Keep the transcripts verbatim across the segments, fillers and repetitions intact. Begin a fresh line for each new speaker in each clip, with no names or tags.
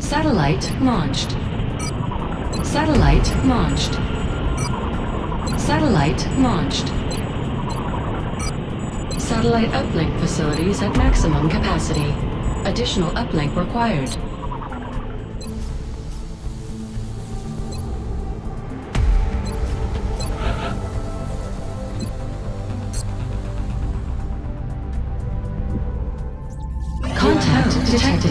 Satellite launched. Satellite launched. Satellite launched. Satellite uplink facilities at maximum capacity. Additional uplink required. Contact detected.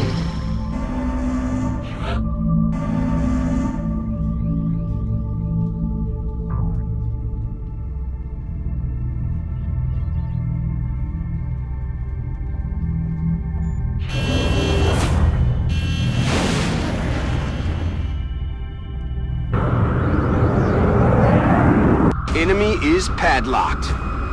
Enemy is padlocked.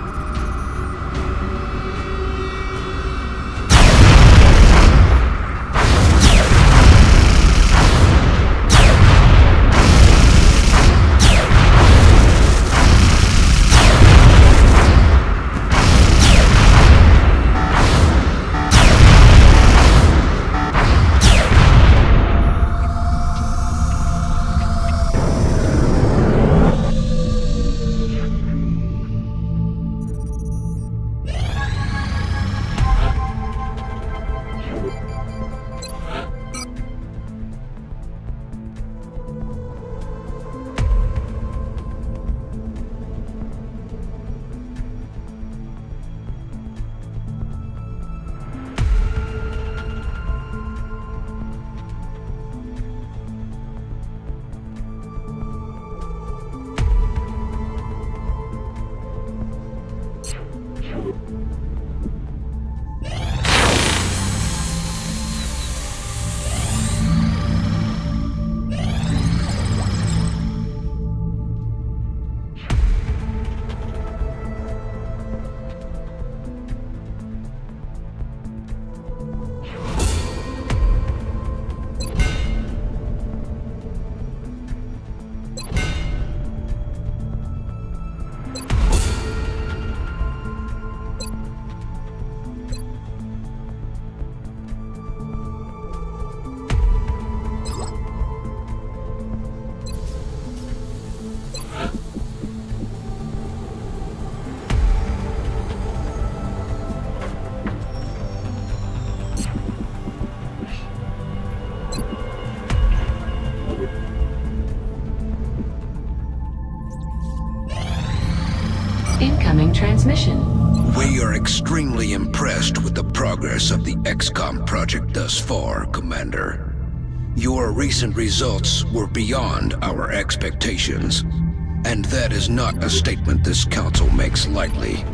Incoming transmission.
We are extremely impressed with the progress of the X COM project thus far, Commander. Your recent results were beyond our expectations, and that is not a statement this Council makes lightly.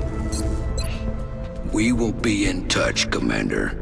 We will be in touch, Commander.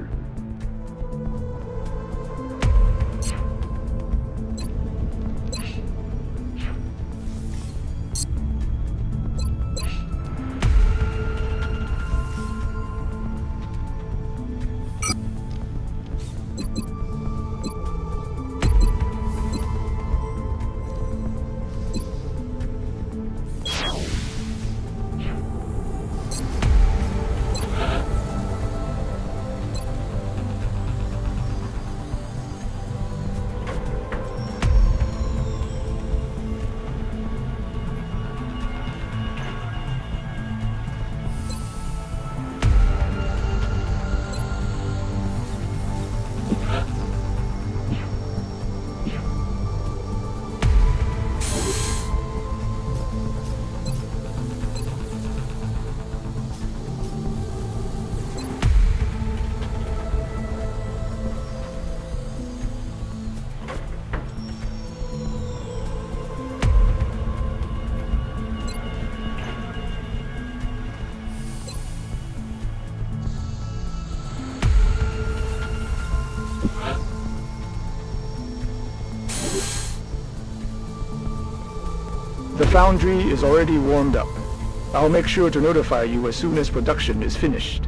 The foundry is already warmed up. I'll make sure to notify you as soon as production is finished.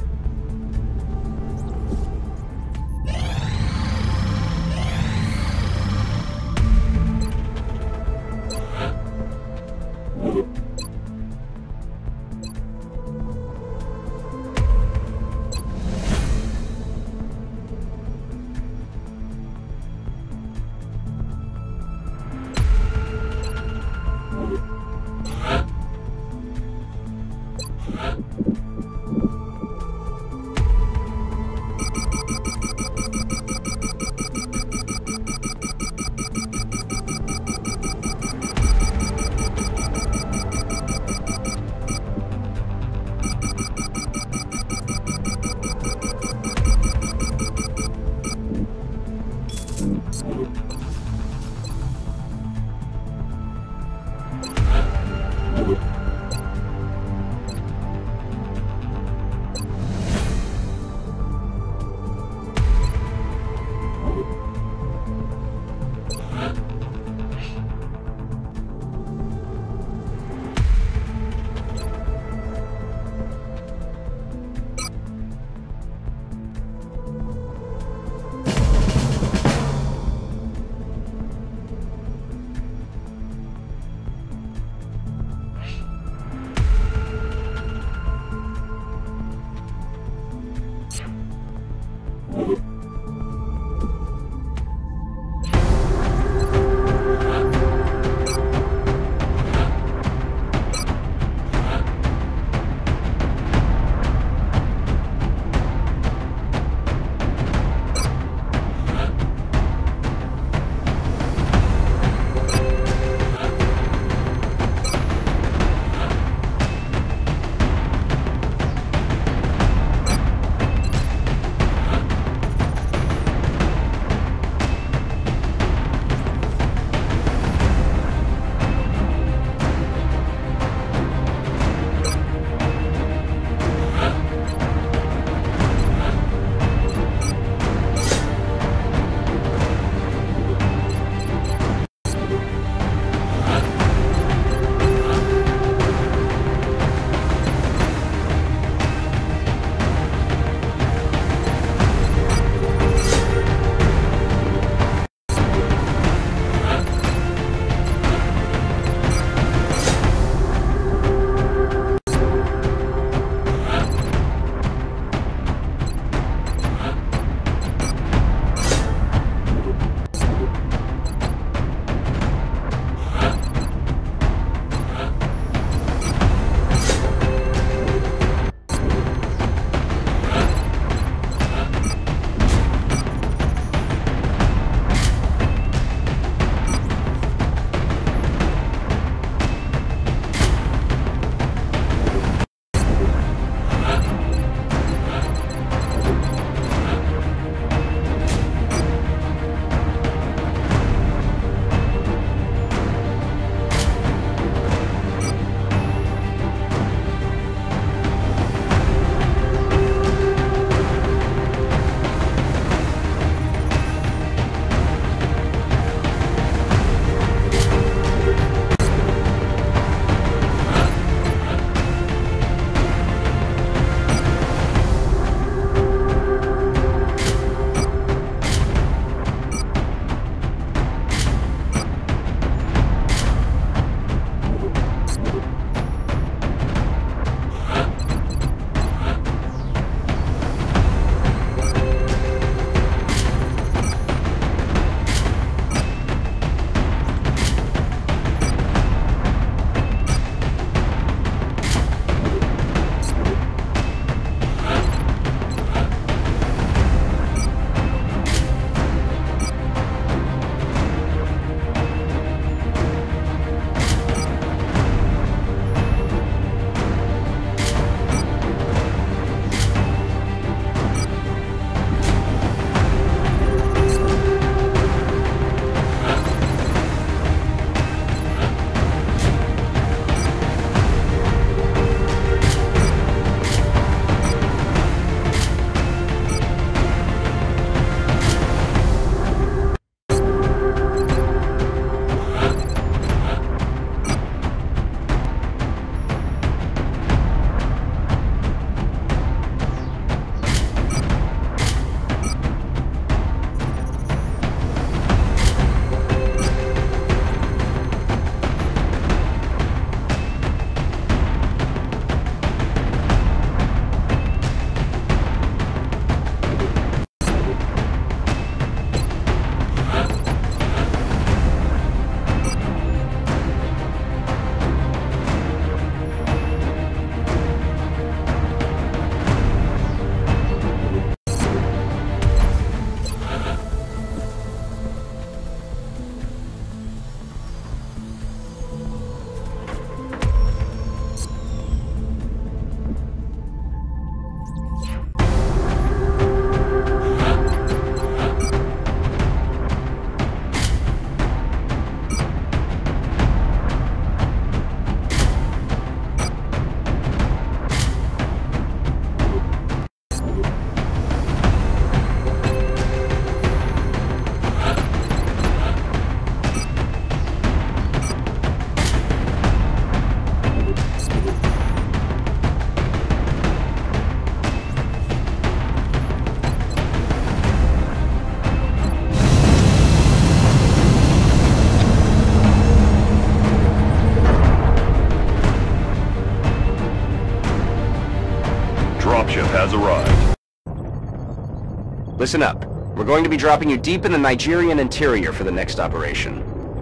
dropship has arrived.
Listen up. We're going to be dropping you deep in the Nigerian interior for the next operation.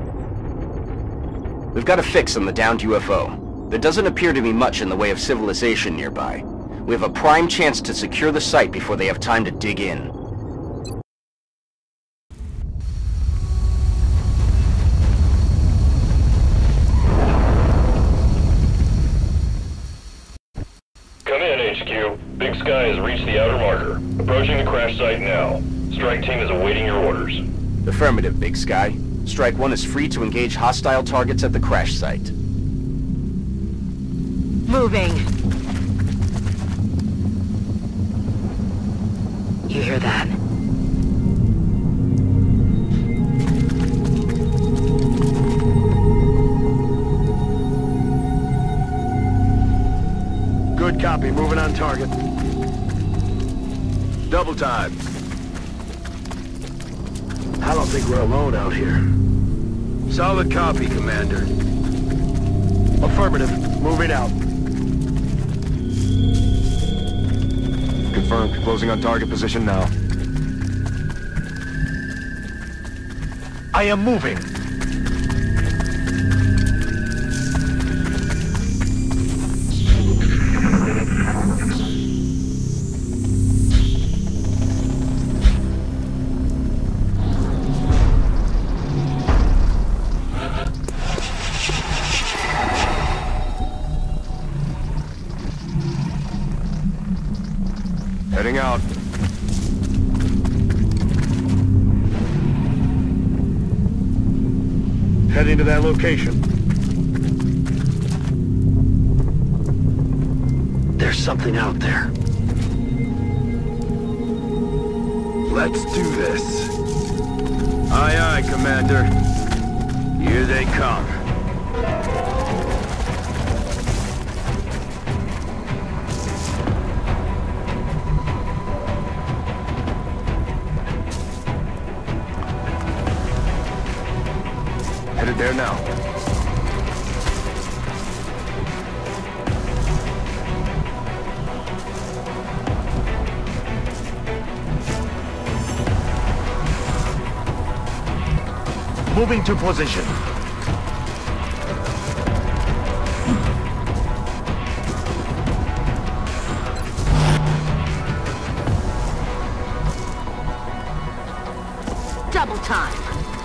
We've got a fix on the downed U F O. There doesn't appear to be much in the way of civilization nearby. We have a prime chance to secure the site before they have time to dig in.
Come in, H Q. Big Sky has reached the outer marker. Approaching the crash site now. Strike team is awaiting your orders.
Affirmative, Big Sky. Strike one is free to engage hostile targets at the crash site.
Moving. You hear that?
Good copy. Moving on target. Double time. I don't think we're alone out here. Solid copy, Commander. Affirmative. Moving out. Confirmed. Closing on target position now. I am moving. Heading out. Heading to that location. There's something out there. Let's do this. Aye, aye, Commander. Here they come. Headed there now. Moving to position.
Double time.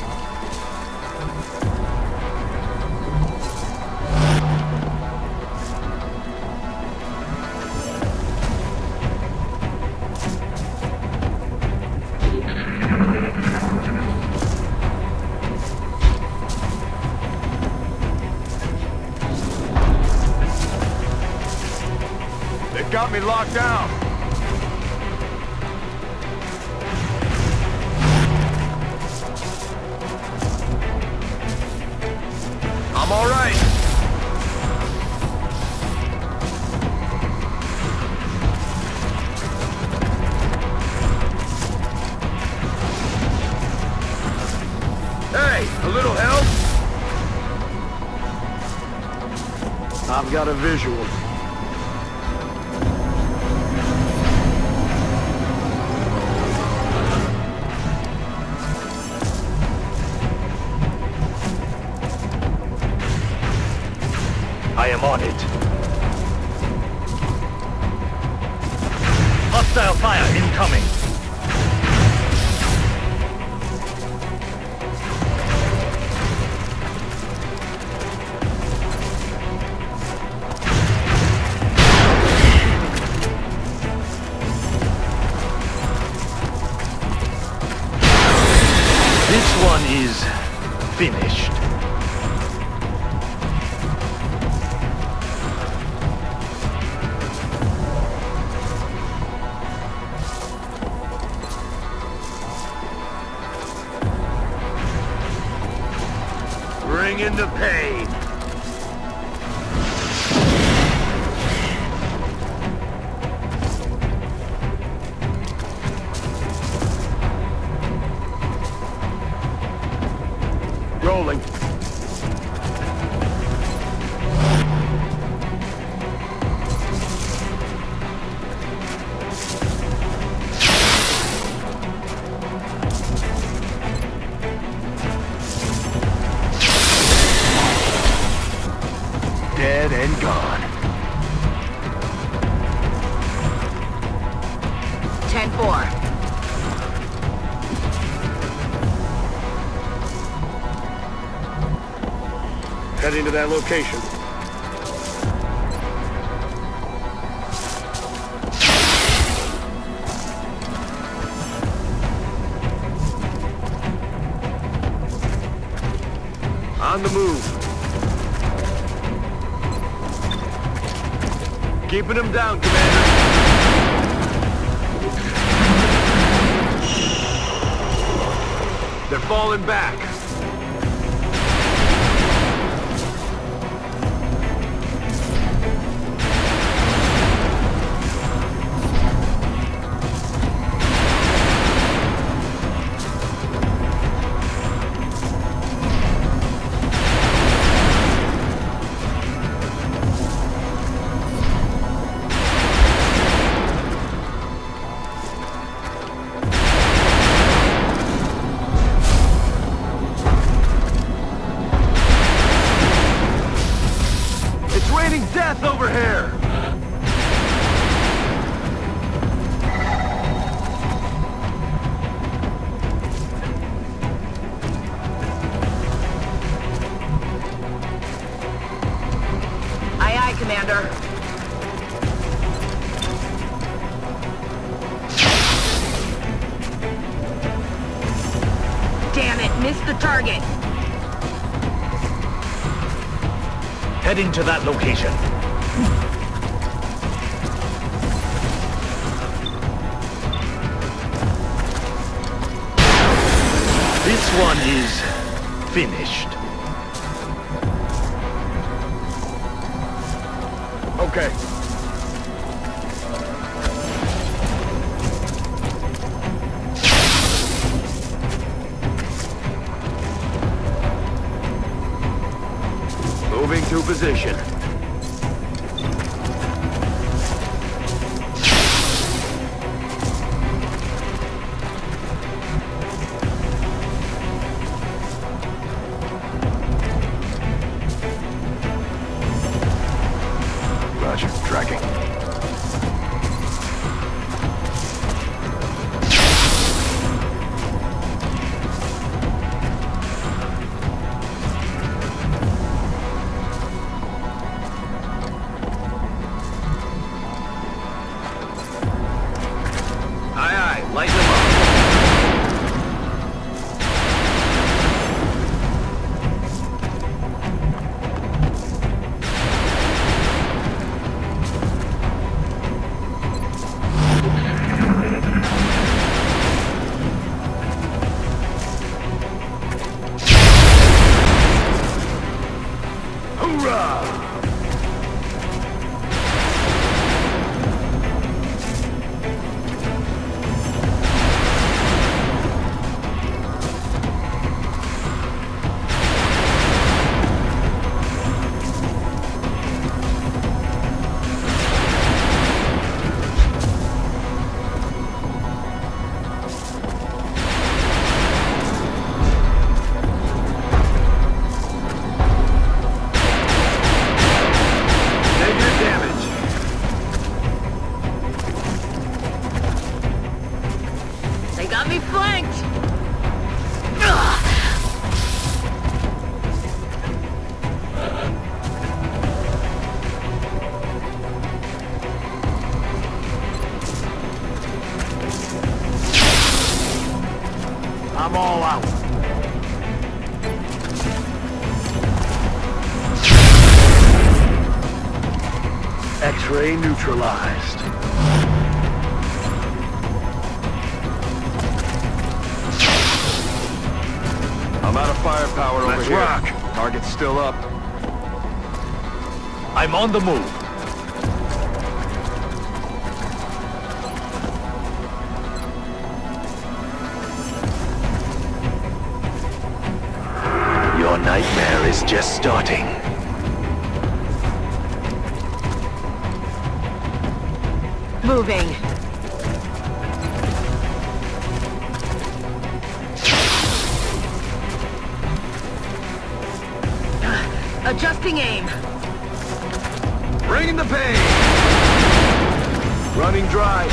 Got me locked down. I'm all right. Hey, a little help? I've got a visual. I am on it. Hostile fire incoming. This one is finished. Bring in the pain. Rolling. heading to that location. On the move. Keeping them down, Commander. They're falling back. Death over here!
Aye, aye, Commander. Damn it, missed the target.
Heading to that location. This one is finished.
Okay. Moving to position.
Roger, tracking.
Light them up. Hoorah!
Got me flanked!
I'm all out. X-ray neutralized.
I'm out of firepower over
Let's
here.
rock.
Target's still up.
I'm on the move. Your nightmare is just starting.
Moving. Adjusting aim.
Bringing the pain. Running dry.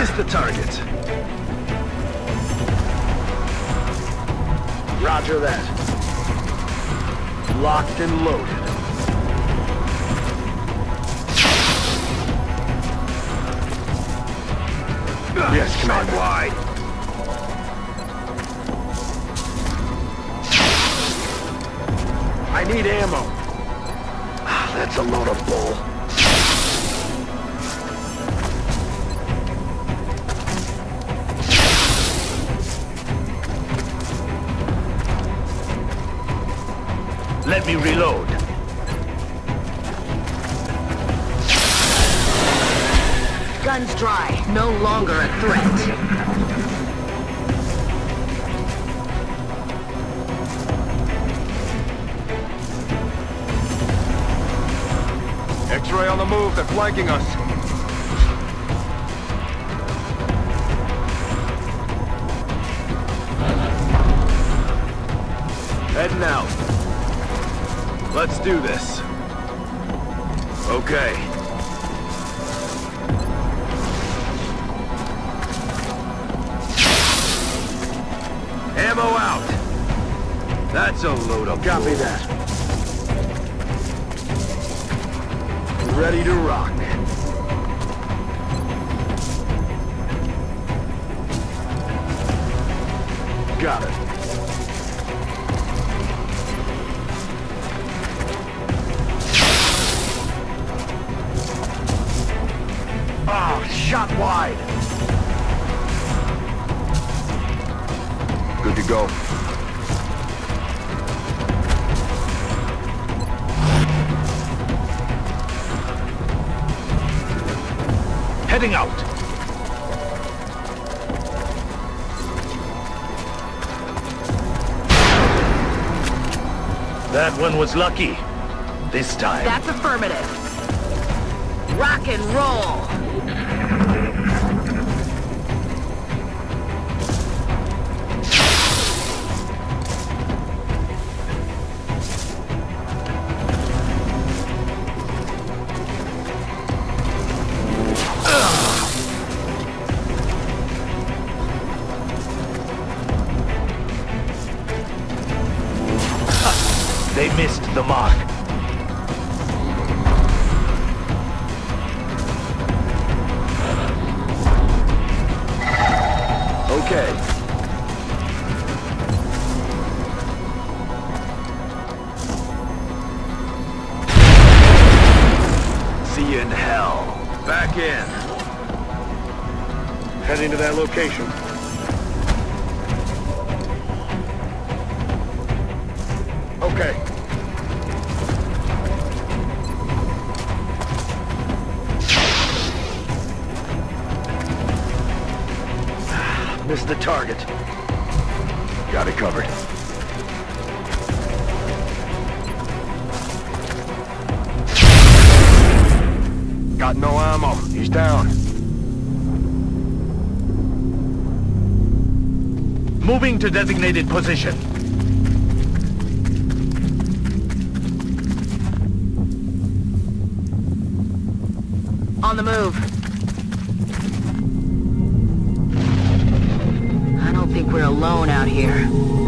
Missed the target. Roger that. Locked and loaded. Yes, Commander. Wide. I need ammo. Ah, that's a load of bull.
Let me reload.
Guns dry. No longer a threat.
X-ray on the move. They're flanking us. Heading out. Let's do this. Okay. Ammo out. That's a load of
Copy
bull.
that.
Ready to rock. Got it.
Ah, shot wide.
Good to go.
Heading out. That one was lucky. This time.
That's affirmative. Rock and roll.
They missed the mark.
Okay. See you in hell. Back in.
Heading to that location. Okay.
Missed the target.
Got it covered. Got no ammo. He's down.
Moving to designated position.
On the move. I don't think we're alone out here.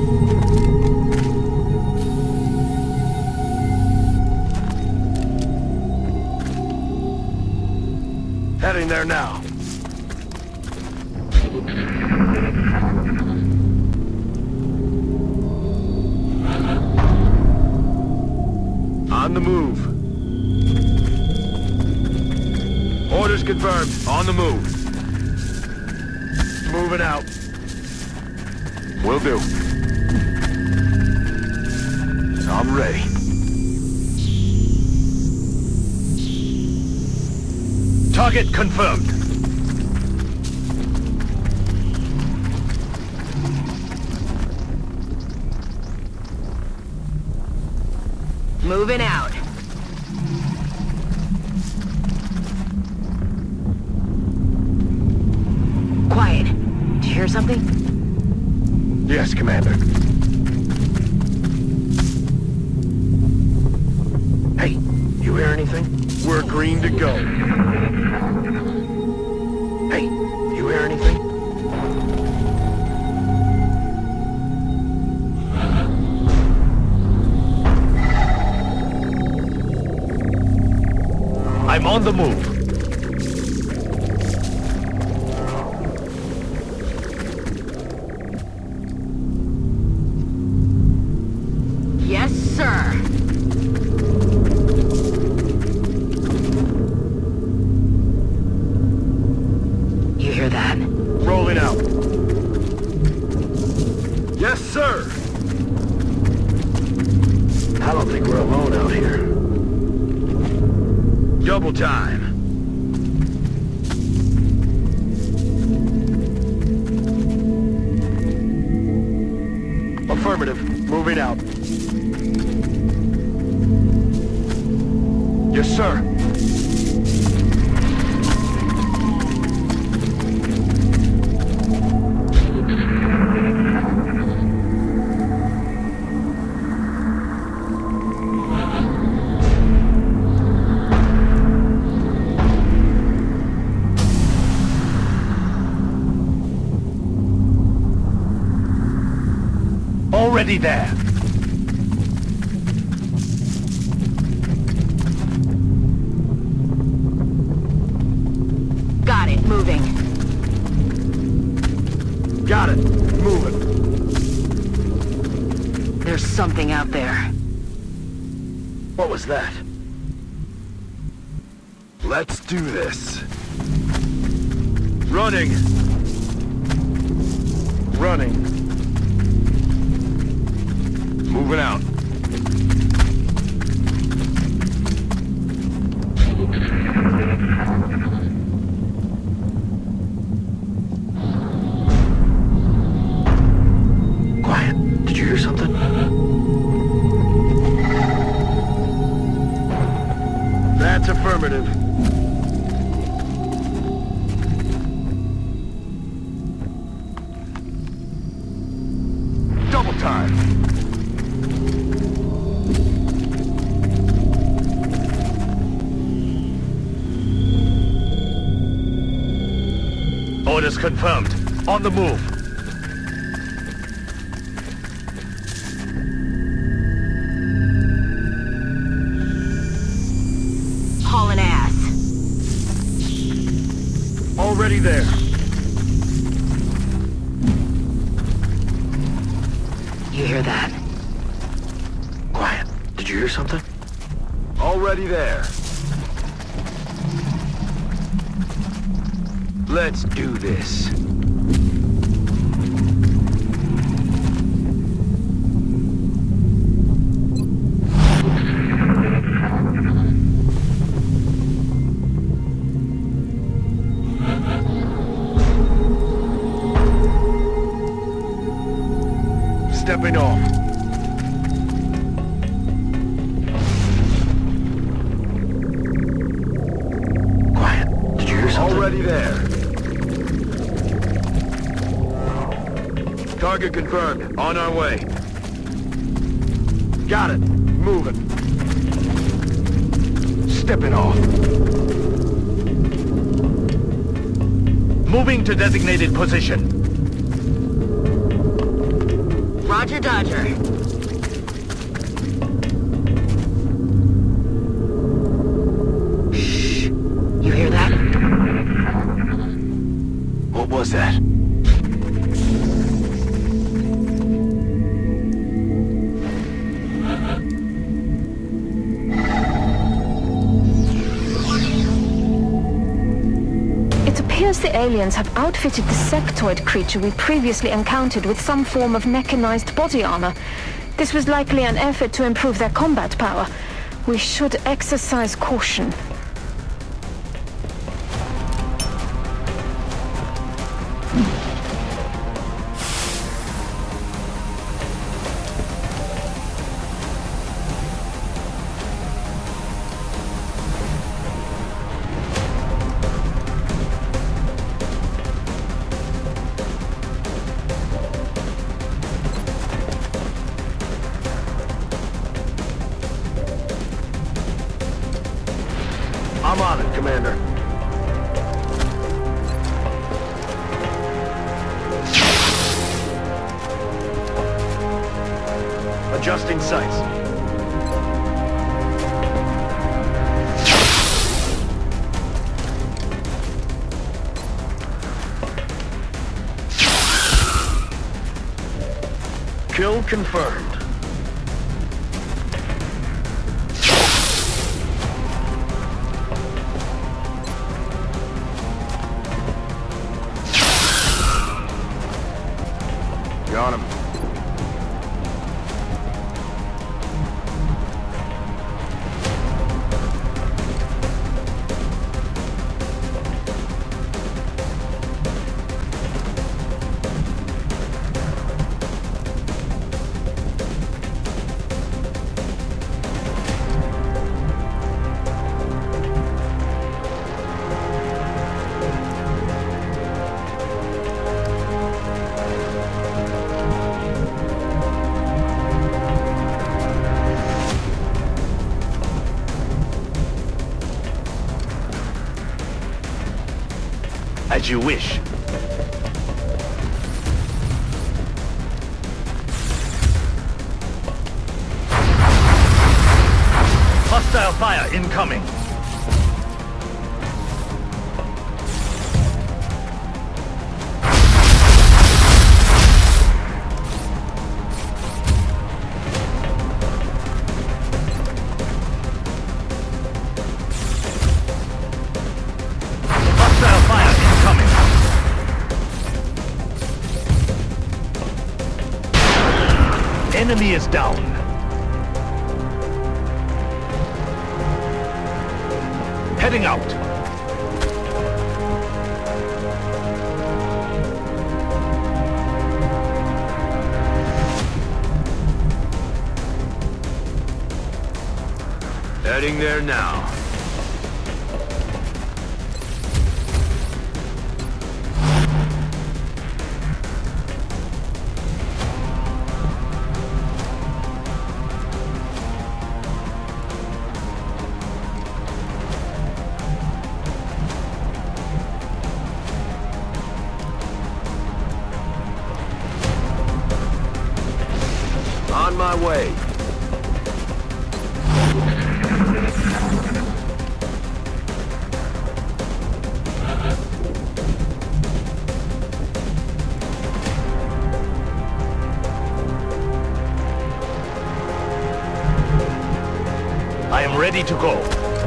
Heading there now. On the move. Orders confirmed. On the move. Moving out. Will do. I'm ready.
Target confirmed.
Moving out. Quiet. Did you hear something?
Yes, Commander.
Hey, you hear anything?
We're green to go. Hey, you hear anything?
I'm on the move.
Yes, sir. You hear that?
Rolling out. Yes, sir! I don't think we're alone out here. Double time. Affirmative. Moving out. Yes, sir.
Already there.
Got it. Moving.
Got it. Moving.
There's something out there.
What was that? Let's do this. Running. Running. Moving out. Quiet. Did you hear something? That's affirmative. Double time.
Orders confirmed. On the move.
Hauling ass.
Already there.
You hear that?
Quiet. Did you hear something? Already there. Let's do this. Stepping off. Quiet. Did you hear something? Already there. Target confirmed. On our way. Got it. Moving. Stepping off.
Moving to designated position.
Roger, Dodger. Shh. You hear that?
What was that?
It appears the aliens have outfitted the sectoid creature we previously encountered with some form of mechanized body armor. This was likely an effort to improve their combat power. We should exercise caution.
I'm on it, Commander. Adjusting sights. Kill confirmed. Got him.
As you wish. Hostile fire incoming. Hostile fire incoming. Enemy is down. Heading out.
Heading there now. On my way.
I am ready to go.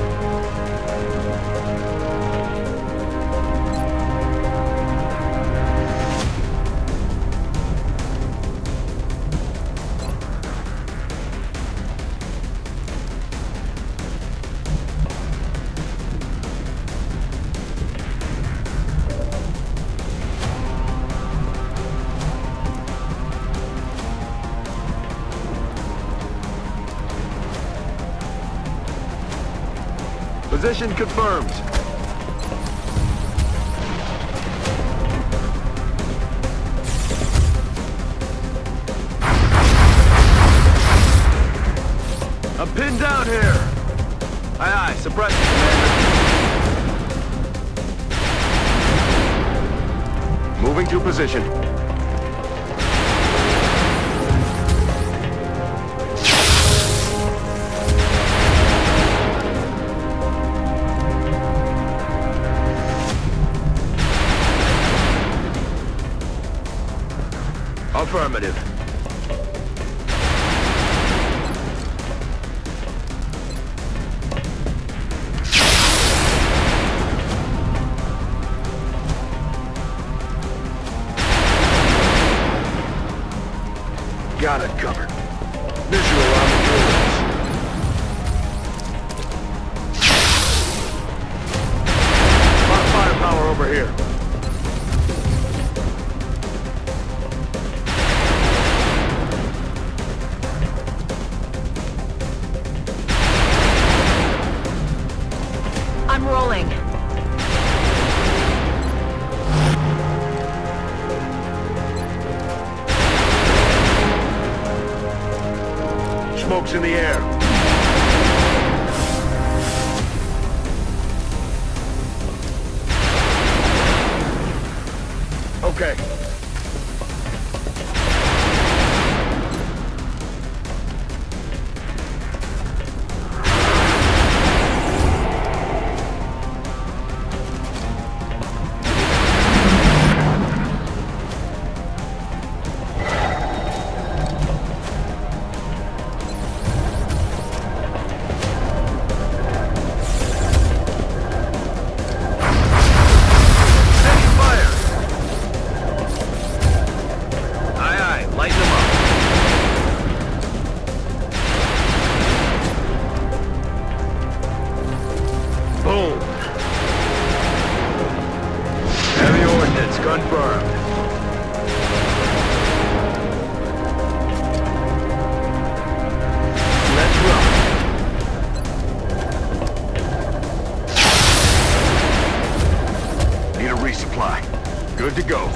Position confirmed. I'm pinned down here. Aye, aye, suppress it, Commander. Moving to position. Affirmative. Got it covered. Visual on the drills. A lot of firepower over here.
I'm rolling.
Smoke's in the air. Okay. Confirmed. Let's rock. Need a resupply. Good to go.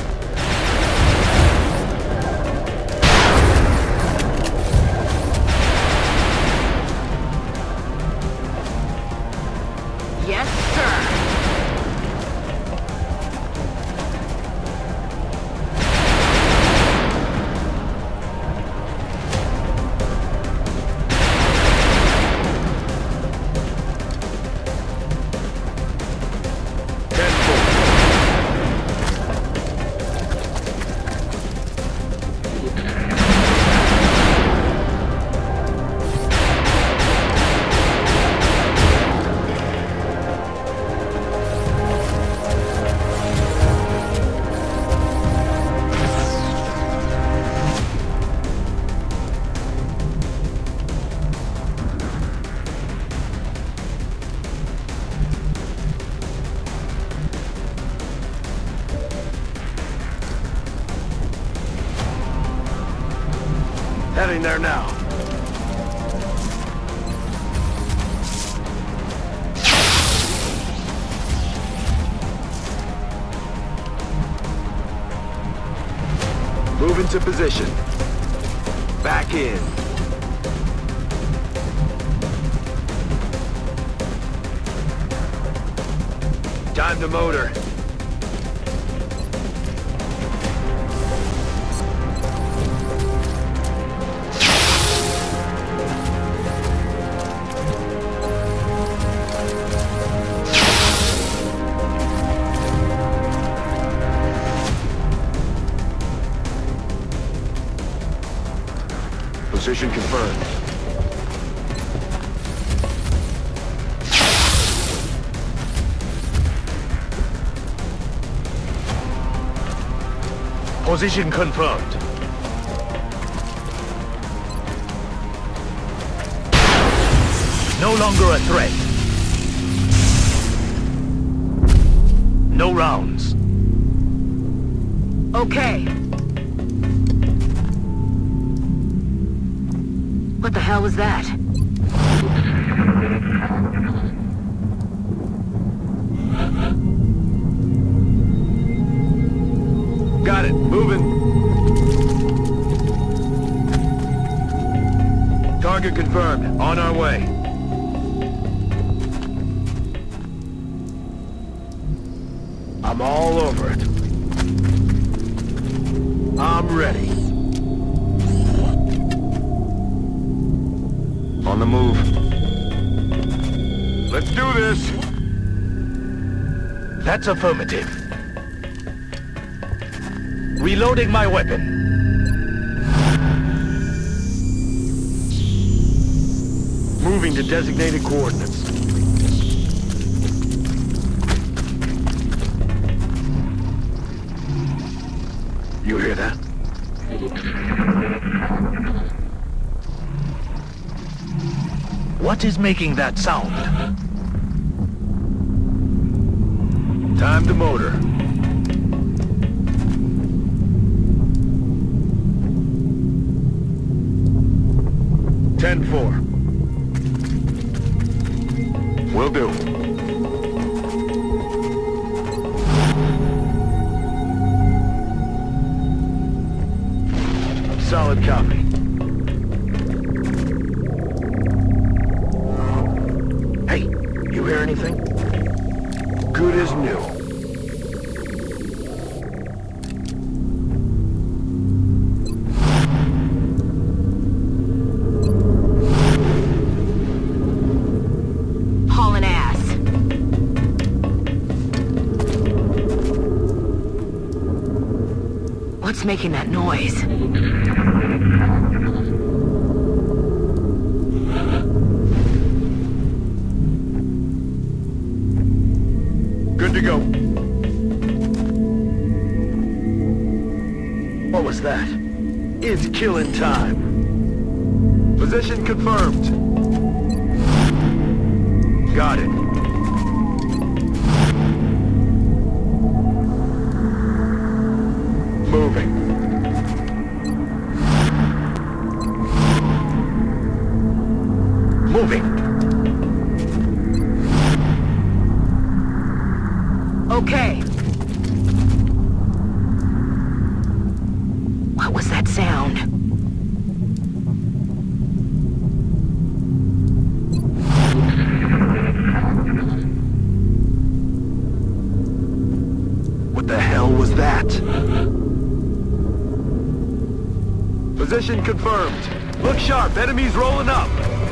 Yes, sir.
Heading there now. Move into position. Back in. Time to motor. Position confirmed.
Position confirmed. No longer a threat. No rounds.
Okay. What the hell was that?
Got it. Moving. Target confirmed. On our way. I'm all over it. I'm ready. On the move. Let's do this.
That's affirmative. Reloading my weapon.
Moving to designated coordinates. You hear that?
What is making that sound?
Time to motor. ten four. Will do. Solid copy. Hey, you hear anything? Good as new.
Hauling ass. What's making that noise?
Good to go. What was that? It's killing time. Position confirmed. Got it.
Okay. What was that sound?
What the hell was that? Position confirmed. Look sharp, enemies rolling up.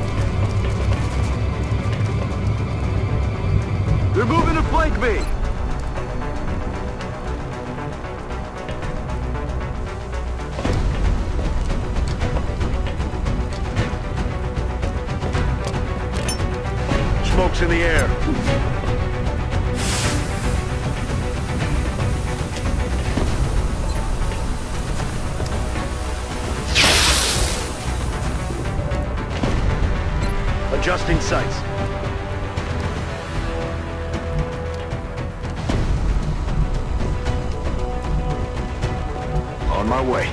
They're moving to flank me. Smoke's in the air. Adjusting sights. On my way.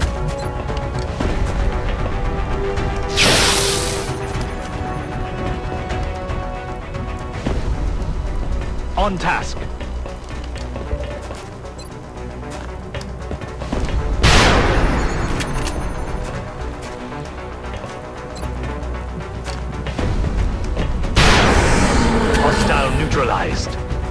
On task. Hostile neutralized.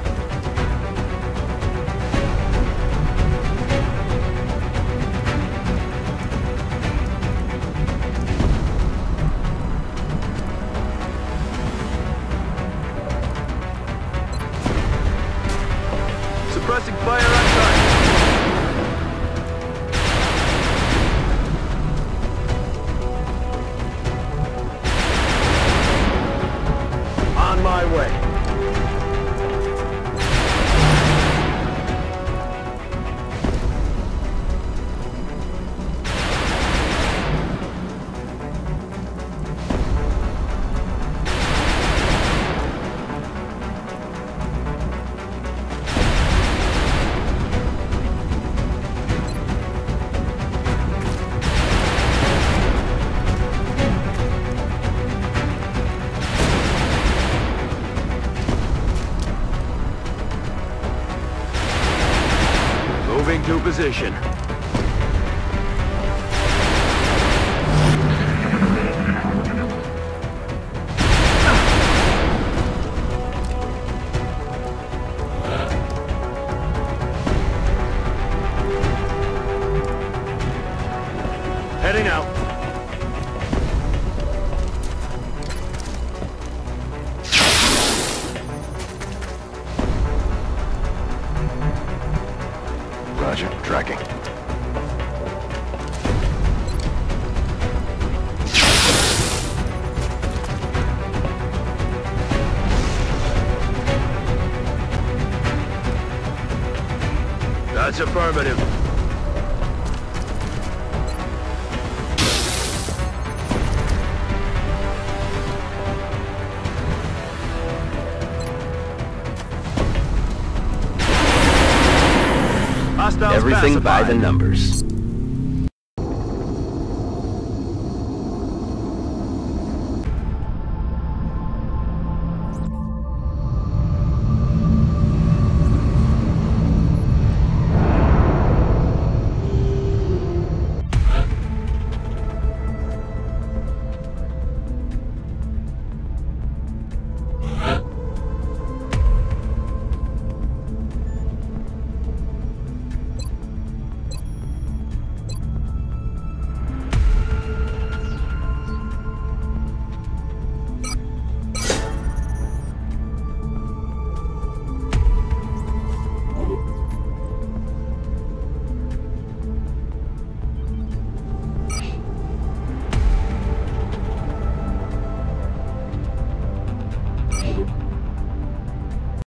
Suppressing fire outside. On my way. Moving to position. Heading out. Roger, tracking. That's affirmative. Hostiles
Everything by
pacified.
the numbers.